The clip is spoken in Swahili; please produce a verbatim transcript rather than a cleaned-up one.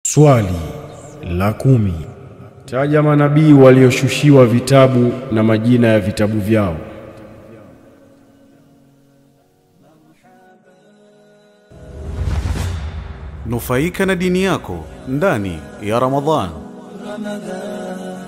Swali la kumi. Taja manabii walioshushiwa vitabu na majina ya vitabu vyao. Nufaika na dini yako ndani ya Ramadhan.